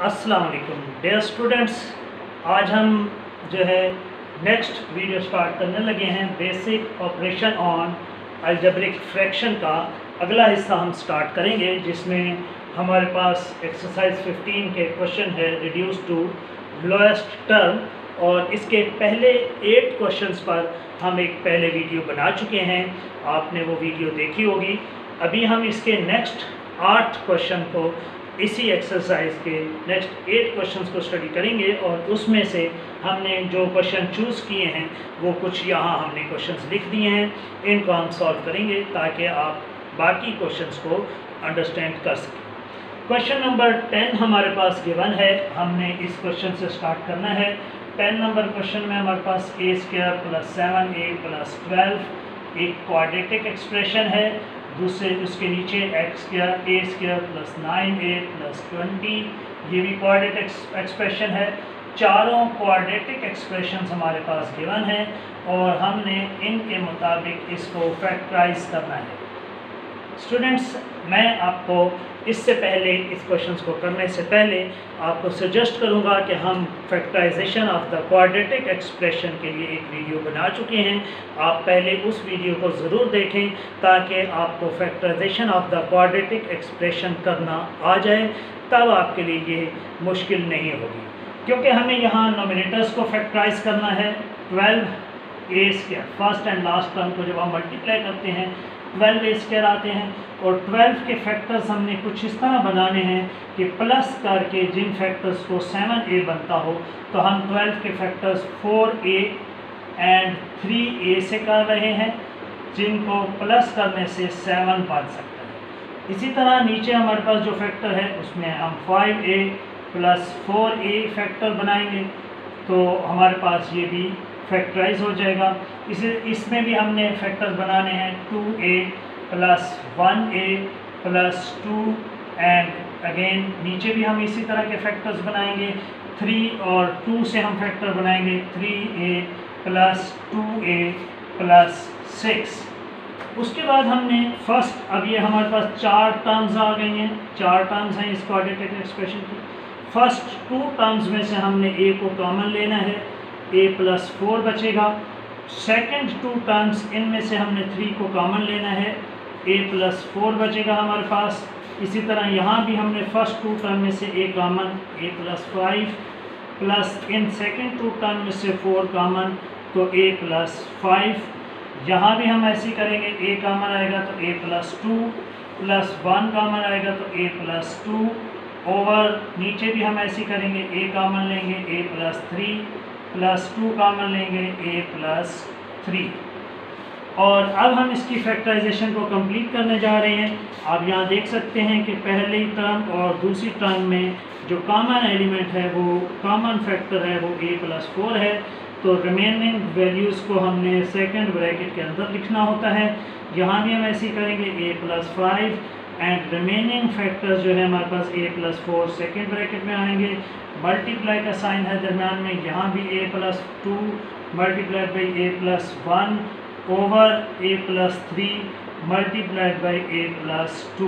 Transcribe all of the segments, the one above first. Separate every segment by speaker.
Speaker 1: अस्सलाम वालेकुम dear students. आज हम जो है नेक्स्ट वीडियो स्टार्ट करने लगे हैं। Basic operation on algebraic fraction का अगला हिस्सा हम स्टार्ट करेंगे, जिसमें हमारे पास एक्सरसाइज 15 के क्वेश्चन है रिड्यूस टू लोएस्ट टर्म, और इसके पहले 8 क्वेश्चंस पर हम एक पहले वीडियो बना चुके हैं, आपने वो वीडियो देखी होगी। अभी हम इसके नेक्स्ट 8 क्वेश्चन को इसी एक्सरसाइज के नेक्स्ट 8 क्वेश्चंस को स्टडी करेंगे, और उसमें से हमने जो क्वेश्चन चूज़ किए हैं वो कुछ यहाँ हमने क्वेश्चंस लिख दिए हैं, इनको हम सॉल्व करेंगे ताकि आप बाकी क्वेश्चंस को अंडरस्टैंड कर सकें। क्वेश्चन नंबर 10 हमारे पास गिवन है, हमने इस क्वेश्चन से स्टार्ट करना है। 10 नंबर क्वेश्चन में हमारे पास a² + 7a + 12 एक क्वाड्रेटिक एक्सप्रेशन है। दूसरे उसके नीचे x² a² + 9a + 20 ये भी क्वाड्रेटिक एक्सप्रेशन है। चारों क्वाड्रेटिक एक्सप्रेशंस हमारे पास गिवन है और हमने इनके मुताबिक इसको फैक्टराइज करना है। स्टूडेंट्स, मैं आपको इससे पहले इस क्वेश्चंस को करने से पहले आपको सजेस्ट करूंगा कि हम factorisation of the quadratic expression के लिए एक वीडियो बना चुके हैं। आप पहले उस वीडियो को ज़रूर देखें ताकि आपको factorisation of the quadratic expression करना आ जाए, तब आपके लिए ये मुश्किल नहीं होगी, क्योंकि हमें यहाँ नोमिनेटर्स को फैक्टराइज करना है। 12a² first and last term को जब हम मल्टीप्लाई करते हैं 12a² आते हैं, और 12 के फैक्टर्स हमने कुछ इस तरह बनाने हैं कि प्लस करके जिन फैक्टर्स को 7a बनता हो, तो हम 12 के फैक्टर्स 4a एंड 3a से कर रहे हैं, जिनको प्लस करने से 7 बन सकता है। इसी तरह नीचे हमारे पास जो फैक्टर है उसमें हम 5a + 4a फैक्टर बनाएंगे, तो हमारे पास ये भी फैक्टराइज हो जाएगा। इसमें भी हमने फैक्टर्स बनाने हैं 2a + 1a + 2, एंड अगेन नीचे भी हम इसी तरह के फैक्टर्स बनाएंगे। 3 और 2 से हम फैक्टर बनाएंगे 3a + 2a + 6। उसके बाद हमने फर्स्ट, अब ये हमारे पास 4 टर्म्स आ गई हैं, 4 टर्म्स हैं इस क्वाड्रेटिक एक्सप्रेशन की। फर्स्ट 2 टर्म्स में से हमने a को कॉमन लेना है, a + 4 बचेगा। सेकंड 2 टर्म्स, इनमें से हमने 3 को कॉमन लेना है, a + 4 बचेगा हमारे पास। इसी तरह यहाँ भी हमने फर्स्ट 2 टर्म में से a कॉमन, a + 5 प्लस इन सेकंड 2 टर्म में से 4 कॉमन, तो a + 5। यहाँ भी हम ऐसे ही करेंगे, a कॉमन आएगा तो a + 2 + 1 कॉमन आएगा तो a + 2 ओवर, नीचे भी हम ऐसे ही करेंगे, a कॉमन लेंगे a + 3 + 2 कॉमन लेंगे a + 3। और अब हम इसकी फैक्टराइजेशन को कंप्लीट करने जा रहे हैं। आप यहाँ देख सकते हैं कि पहली टर्म और दूसरी टर्म में जो कॉमन एलिमेंट है, वो कॉमन फैक्टर है, वो a + 4 है, तो रिमेनिंग वैल्यूज़ को हमने सेकंड ब्रैकेट के अंदर लिखना होता है। यहाँ भी हम ऐसे ही करेंगे a + 5, एंड रिमेनिंग फैक्टर्स जो है हमारे पास a + 4 सेकेंड ब्रैकेट में आएंगे। मल्टीप्लाई का साइन है दरम्यान में, यहाँ भी a + 2 multiplied by a + 1 over a + 3 multiplied by a + 2।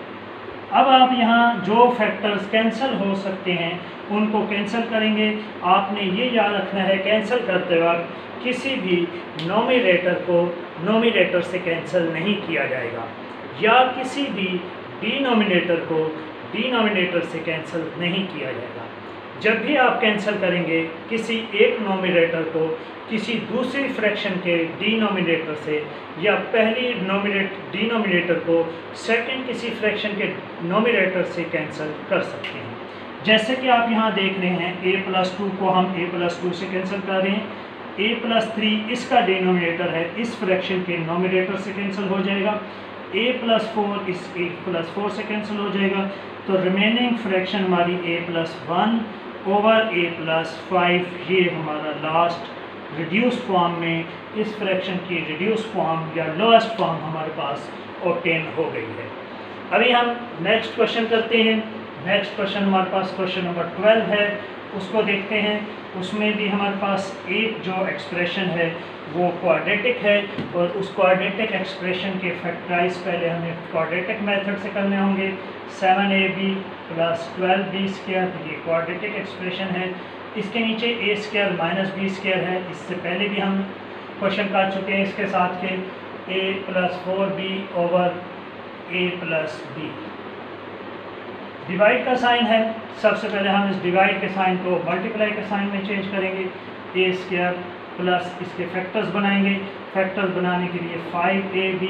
Speaker 1: अब आप यहाँ जो फैक्टर्स कैंसिल हो सकते हैं उनको कैंसिल करेंगे। आपने ये याद रखना है, कैंसिल करते वक्त किसी भी नोमिनेटर को नोमिनेटर से कैंसिल नहीं किया जाएगा, या किसी भी डिनोमिनेटर को डिनोमिनेटर से कैंसिल नहीं किया जाएगा। जब भी आप कैंसिल करेंगे किसी एक नोमिनेटर को किसी दूसरी फ्रैक्शन के डिनोमिनेटर से, या पहली डिनोमिनेटर को सेकंड किसी फ्रैक्शन के नोमिनेटर से कैंसिल कर सकते हैं। जैसे कि आप यहाँ देख रहे हैं, a + 2 को हम a + 2 से कैंसिल कर रहे हैं, a + 3 इसका डिनोमिनेटर है, इस फ्रैक्शन के नोमिनेटर से कैंसिल हो जाएगा, a + 4 इस a + 4 से कैंसिल हो जाएगा, तो रिमेनिंग फ्रैक्शन हमारी a + 1 ओवर a + 5, ये हमारा लास्ट रिड्यूस फॉर्म में इस फ्रैक्शन की रिड्यूस फॉर्म या लोएस्ट फॉर्म हमारे पास ऑब्टेन हो गई है। अभी हम नेक्स्ट क्वेश्चन करते हैं। नेक्स्ट क्वेश्चन हमारे पास क्वेश्चन नंबर 12 है, उसको देखते हैं। उसमें भी हमारे पास एक जो एक्सप्रेशन है वो क्वाड्रेटिक है, और उस क्वाड्रेटिक एक्सप्रेशन के फैक्टराइज पहले हमें क्वाड्रेटिक मेथड से करने होंगे। 7ab + 12b², ये क्वाड्रेटिक एक्सप्रेशन है। इसके नीचे a² - b² है, इससे पहले भी हम क्वेश्चन कर चुके हैं इसके साथ के a + 4b over a + b। Divide का साइन है, सबसे पहले हम इस डिवाइड के साइन को मल्टीप्लाई के साइन में चेंज करेंगे। a² प्लस इसके फैक्टर्स बनाएंगे। फैक्टर्स बनाने के लिए 4ab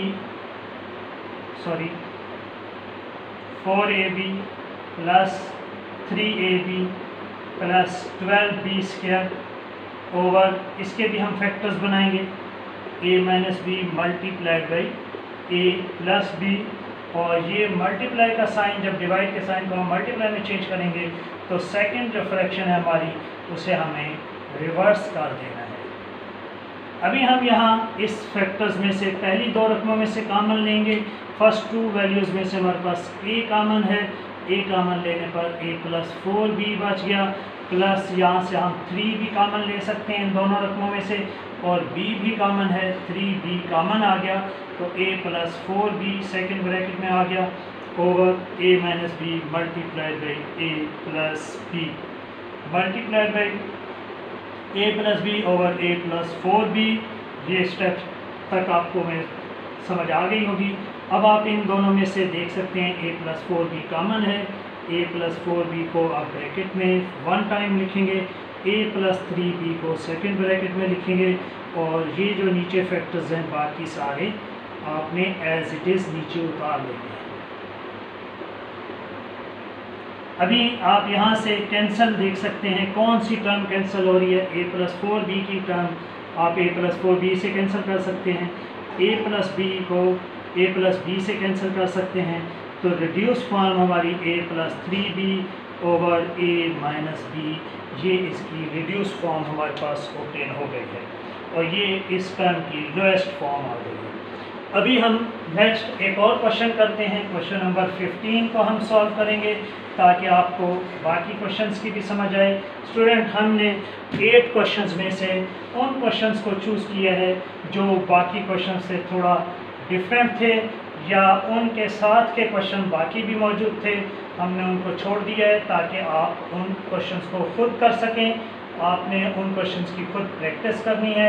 Speaker 1: plus 3ab plus 12b² over, इसके भी हम फैक्टर्स बनाएंगे a - b multiplied by a + b। और ये मल्टीप्लाई का साइन, जब डिवाइड के साइन को हम मल्टीप्लाई में चेंज करेंगे तो सेकंड जो फ्रैक्शन है हमारी उसे हमें रिवर्स कर देना है। अभी हम यहाँ इस फैक्टर्स में से पहली दो रकमों में से कॉमन लेंगे। फर्स्ट टू वैल्यूज़ में से हमारे पास a कॉमन है, a कॉमन लेने पर a + 4b बच गया, प्लस यहाँ से हम 3 भी कॉमन ले सकते हैं इन दोनों रकमों में से, और b भी कॉमन है, 3b कॉमन आ गया तो a + 4b सेकंड ब्रैकेट में आ गया over a - b multiplied by a + b multiplied by a + b over a + 4b। ये स्टेप तक आपको मैं समझ आ गई होगी। अब आप इन दोनों में से देख सकते हैं a + 4b कॉमन है, a + 4b को आप ब्रैकेट में 1 टाइम लिखेंगे, a + 3b को सेकंड ब्रैकेट में लिखेंगे, और ये जो नीचे फैक्टर्स हैं बाकी सारे आपने एज इट इज़ नीचे उतार लेने हैं। अभी आप यहाँ से कैंसिल देख सकते हैं, कौन सी टर्म कैंसिल हो रही है। a + 4b की टर्म आप a + 4b से कैंसिल कर सकते हैं, a + b को a + b से कैंसिल कर सकते हैं। तो रिड्यूस फॉर्म हमारी a + 3b over a - b, ये इसकी रिड्यूस फॉर्म हमारे पास ऑब्टेन हो गई है, और ये इस टर्म की लोएस्ट फॉर्म आ गई है। अभी हम नेक्स्ट एक और क्वेश्चन करते हैं। क्वेश्चन नंबर 15 को हम सॉल्व करेंगे ताकि आपको बाकी क्वेश्चंस की भी समझ आए। स्टूडेंट, हमने 8 क्वेश्चंस में से उन क्वेश्चंस को चूज़ किया है जो बाकी क्वेश्चन से थोड़ा डिफरेंट थे, या उनके साथ के क्वेश्चन बाकी भी मौजूद थे, हमने उनको छोड़ दिया है ताकि आप उन क्वेश्चंस को खुद कर सकें। आपने उन क्वेश्चंस की खुद प्रैक्टिस करनी है,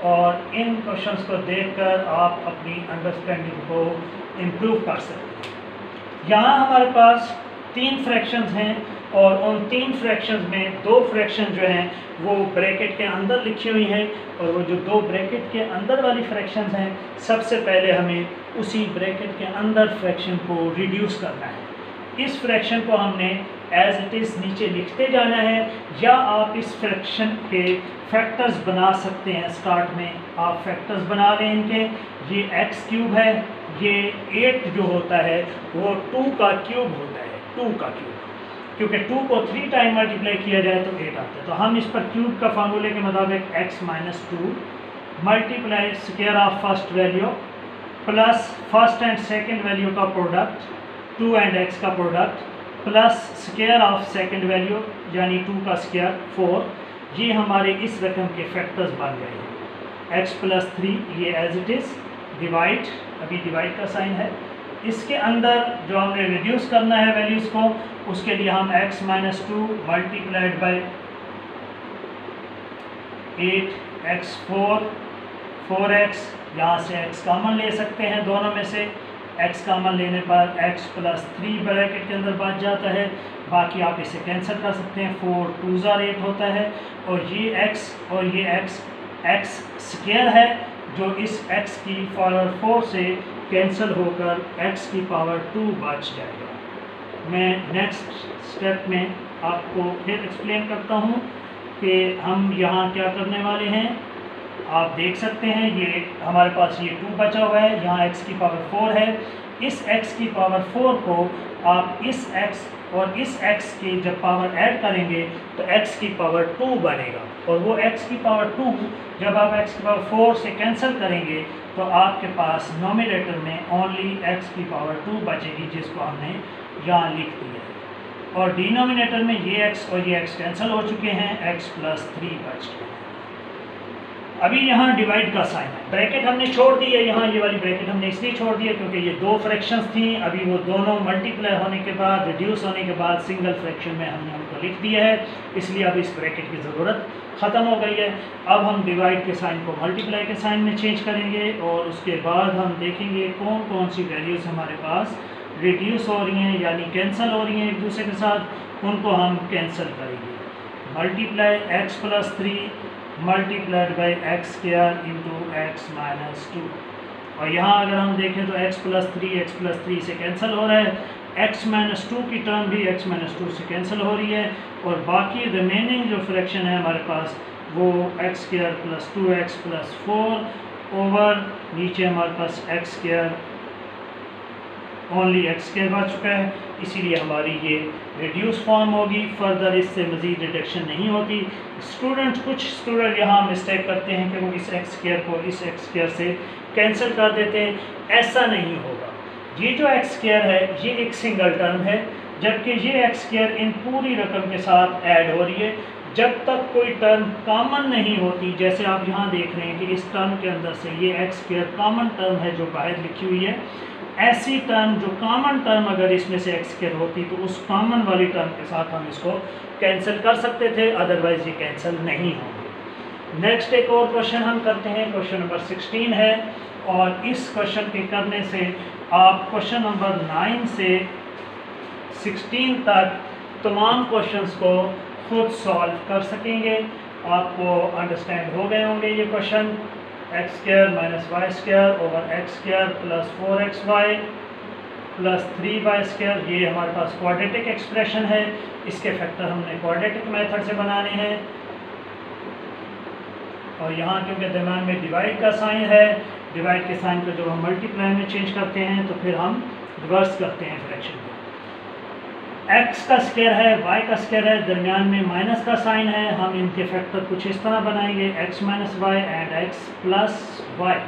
Speaker 1: और इन क्वेश्चंस को देखकर आप अपनी अंडरस्टैंडिंग को इम्प्रूव कर सकते हैं। यहाँ हमारे पास 3 फ्रैक्शंस हैं, और उन 3 फ्रैक्शंस में 2 फ्रैक्शन जो हैं वो ब्रैकेट के अंदर लिखी हुई हैं, और वो जो 2 ब्रैकेट के अंदर वाली फ्रैक्शंस हैं, सबसे पहले हमें उसी ब्रैकेट के अंदर फ्रैक्शन को रिड्यूस करना है। इस फ्रैक्शन को हमने एज इट इज़ नीचे लिखते जाना है, या आप इस फ्रैक्शन के फैक्टर्स बना सकते हैं। स्टार्ट में आप फैक्टर्स बना लें इनके। ये x³ है, ये 8 जो होता है वो 2 का क्यूब होता है, 2 का क्यूब, क्योंकि 2 को 3 टाइम मल्टीप्लाई किया जाए तो 8 आता है। तो हम इस पर क्यूब का फार्मूले के मुताबिक x - 2 multiply square of first value plus first and second value का प्रोडक्ट, 2 एंड x का product, plus square of second value यानी 2 का स्क्वायर 4, ये हमारे इस रकम के फैक्टर्स बन गए हैं। x + 3 ये एज इट इज़ डिवाइड, अभी डिवाइड का साइन है। इसके अंदर जो हमने रिड्यूस करना है वैल्यूज़ को, उसके लिए हम x - 2 multiplied by 8x4 4x, यहाँ से x कॉमन ले सकते हैं दोनों में से। x कॉमन लेने पर x + 3 ब्रैकेट के अंदर बच जाता है, बाकी आप इसे कैंसिल कर सकते हैं। 4 2 8 होता है, और ये x और ये x स्क्वायर है जो इस x की पावर 4 से कैंसिल होकर x की पावर 2 बच जाएगा। मैं नेक्स्ट स्टेप में आपको फिर एक्सप्लेन करता हूँ कि हम यहाँ क्या करने वाले हैं। आप देख सकते हैं ये हमारे पास ये 2 बचा हुआ है, यहाँ x की पावर 4 है। इस x की पावर 4 को आप इस x और इस x की जब पावर ऐड करेंगे तो x की पावर 2 बनेगा, और वो x की पावर 2 जब आप x की पावर 4 से कैंसिल करेंगे तो आपके पास नोमिनेटर में ओनली x की पावर 2 बचेगी, जिसको हमने यहाँ लिख दिया है। और डिनोमिनेटर में ये x और ये x कैंसिल हो चुके हैं, x + 3 बच गए। अभी यहाँ डिवाइड का साइन है, ब्रैकेट हमने छोड़ दी है, यहाँ ये वाली ब्रैकेट हमने इसलिए छोड़ दी है क्योंकि ये दो फ्रैक्शंस थी। अभी वो दोनों मल्टीप्लाई होने के बाद, रिड्यूस होने के बाद सिंगल फ्रैक्शन में हमने उनको लिख दिया है, इसलिए अब इस ब्रैकेट की ज़रूरत ख़त्म हो गई है। अब हम डिवाइड के साइन को मल्टीप्लाई के साइन में चेंज करेंगे और उसके बाद हम देखेंगे कौन कौन सी वैल्यूज़ हमारे पास रिड्यूस हो रही हैं यानी कैंसिल हो रही हैं एक दूसरे के साथ, उनको हम कैंसिल करेंगे। Multiply x + 3 multiplied by x² into x - 2। और यहाँ अगर हम देखें तो x + 3 से कैंसिल हो रहा है, x - 2 की टर्म भी x - 2 से कैंसिल हो रही है और बाकी रिमेनिंग जो फ्रैक्शन है हमारे पास वो x² + 2x + 4 ओवर नीचे हमारे पास x² ओनली x² बच चुका है, इसीलिए हमारी ये रिड्यूस फॉर्म होगी। फर्दर इससे मज़ीद रिडक्शन नहीं होती। कुछ स्टूडेंट यहाँ मिस्टेक करते हैं कि वो इस x² को इस x² से कैंसिल कर देते हैं, ऐसा नहीं होगा। ये जो x² है ये एक सिंगल टर्म है, जबकि ये x² इन पूरी रकम के साथ ऐड हो रही है। जब तक कोई टर्म कॉमन नहीं होती, जैसे आप यहाँ देख रहे हैं कि इस टर्म के अंदर से ये x² कॉमन टर्म है जो बाहर लिखी हुई है, ऐसी टर्म जो कॉमन टर्म अगर इसमें से x² होती तो उस कॉमन वाली टर्म के साथ हम इसको कैंसिल कर सकते थे, अदरवाइज ये कैंसिल नहीं होंगे। नेक्स्ट एक और क्वेश्चन हम करते हैं, क्वेश्चन नंबर 16 है और इस क्वेश्चन के करने से आप क्वेश्चन नंबर 9 से 16 तक तमाम क्वेश्चंस को खुद सॉल्व कर सकेंगे। आपको अंडरस्टैंड हो गए होंगे ये question. x² - y² over x² + 4xy + 3y², ये हमारे पास क्वाड्रेटिक एक्सप्रेशन है। इसके फैक्टर हमने क्वाड्रेटिक मेथड से बनाने हैं और यहाँ क्योंकि दरम्यान में डिवाइड का साइन है, डिवाइड के साइन को जब हम मल्टीप्लाई में चेंज करते हैं तो फिर हम रिवर्स करते हैं फ्रैक्शन को। x का स्क्वायर है, y का स्क्वायर है, दरमियान में माइनस का साइन है। हम इनके फैक्टर कुछ इस तरह बनाएंगे, x - y and x + y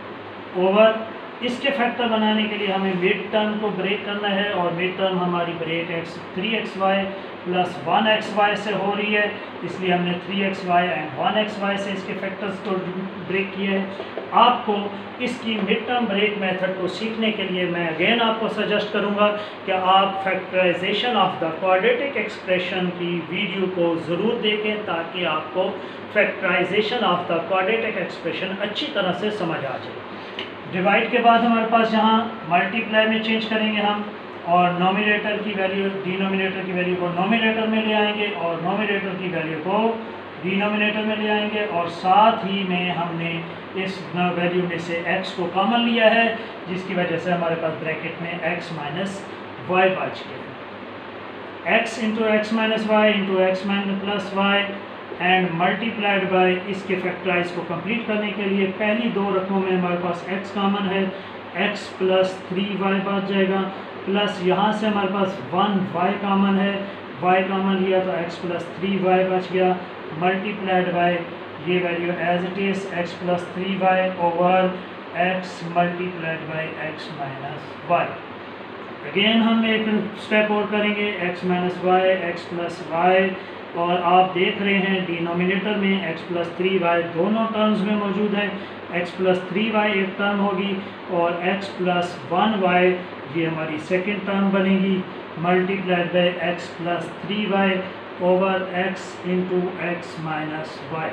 Speaker 1: over, इसके फैक्टर बनाने के लिए हमें मिड टर्म को ब्रेक करना है और मिड टर्म हमारी ब्रेक 3xy + 1xy से हो रही है, इसलिए हमने 3xy एंड 1xy से इसके फैक्टर्स को ब्रेक किए हैं। आपको इसकी मिड टर्म ब्रेक मेथड को सीखने के लिए मैं अगेन आपको सजेस्ट करूंगा कि आप factorisation of the quadratic expression की वीडियो को ज़रूर देखें ताकि आपको factorisation of the quadratic expression अच्छी तरह से समझ आ जाए। डिवाइड के बाद हमारे पास यहाँ मल्टीप्लाई में चेंज करेंगे हम और नोमिनेटर की वैल्यू डिनोमिनेटर की वैल्यू को नोमिनेटर में ले आएंगे और नोमिनेटर की वैल्यू को डिनोमिनेटर में ले आएंगे और साथ ही में हमने इस वैल्यू में से x को कॉमन लिया है, जिसकी वजह से हमारे पास ब्रैकेट में x - y बच गया। x × x - y × x + y and multiplied by इसके फैक्टराइज को कंप्लीट करने के लिए पहली दो रकमों में हमारे पास x कॉमन है, x + 3y बच जाएगा, प्लस यहाँ से हमारे पास 1y कॉमन है, y कॉमन लिया तो x + 3y बच गया, मल्टीप्लाइड बाय ये वैल्यू as it is x + 3y over x multiplied by x - y। Again हम एक स्टेप और करेंगे, x - y x + y, और आप देख रहे हैं डिनोमिनेटर में x + 3y दोनों टर्म्स में मौजूद है। x + 3y एक टर्म होगी और x + 1y ये हमारी सेकंड टर्म बनेगी, multiplied by x + 3y over x × x - y।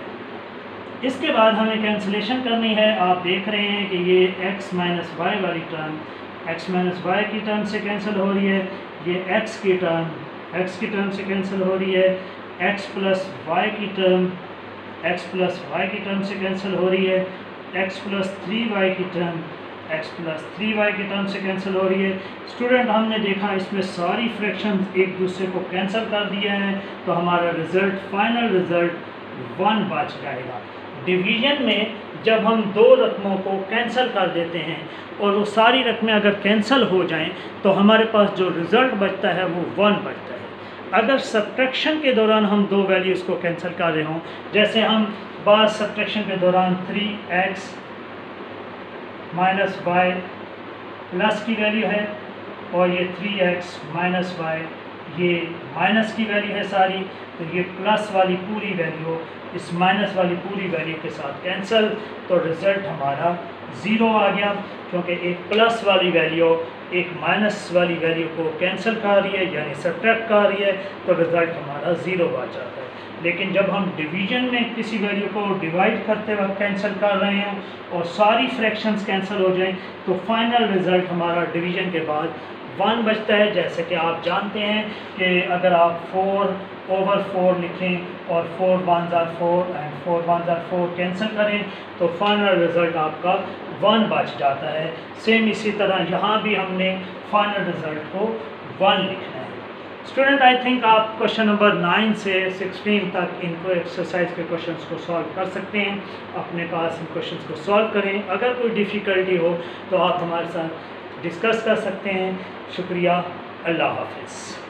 Speaker 1: इसके बाद हमें कैंसिलेशन करनी है। आप देख रहे हैं कि ये x - y वाली टर्म x - y की टर्म से कैंसिल हो रही है, ये x की टर्म से कैंसिल हो रही है, x + y की टर्म से कैंसिल हो रही है, x + 3y की टर्म x + 3y की टर्म से कैंसिल हो रही है। स्टूडेंट हमने देखा इसमें सारी फ्रैक्शन एक दूसरे को कैंसिल कर दिए हैं तो हमारा रिज़ल्ट फाइनल रिज़ल्ट 1 बच जाएगा। डिवीज़न में जब हम दो रकमों को कैंसिल कर देते हैं और वो सारी रकमें अगर कैंसिल हो जाएं तो हमारे पास जो रिज़ल्ट बचता है वो 1 बचता है। अगर सब्ट्रैक्शन के दौरान हम दो वैल्यूज़ को कैंसिल कर रहे हों, जैसे हम बार सब्ट्रैक्शन के दौरान 3x - y प्लस की वैल्यू है और ये 3x - y ये माइनस की वैल्यू है सारी, तो ये प्लस वाली पूरी वैल्यू इस माइनस वाली पूरी वैल्यू के साथ कैंसिल, तो रिज़ल्ट हमारा ज़ीरो आ गया, क्योंकि एक प्लस वाली वैल्यू एक माइनस वाली वैल्यू को कैंसिल कर रही है, यानी सब्ट्रैक्ट कर रही है, तो रिज़ल्ट हमारा ज़ीरो आ जाता है। लेकिन जब हम डिवीज़न में किसी वैल्यू को डिवाइड करते वक्त कैंसिल कर रहे हैं और सारी फ्रैक्शंस कैंसिल हो जाएं, तो फाइनल रिज़ल्ट हमारा डिवीज़न के बाद 1 बचता है। जैसे कि आप जानते हैं कि अगर आप 4/4 लिखें और 4 1s are 4 and 4 1s are 4 cancel करें, तो फाइनल रिज़ल्ट आपका 1 बच जाता है। सेम इसी तरह यहाँ भी हमने फाइनल रिज़ल्ट को 1 लिखना है। स्टूडेंट, आई थिंक आप क्वेश्चन नंबर 9 से 16 तक इनको एक्सरसाइज के क्वेश्चंस को सॉल्व कर सकते हैं। अपने पास इन क्वेश्चंस को सॉल्व करें। अगर कोई डिफ़िकल्टी हो तो आप हमारे साथ डिस्कस कर सकते हैं। शुक्रिया, अल्लाह हाफ़िज़।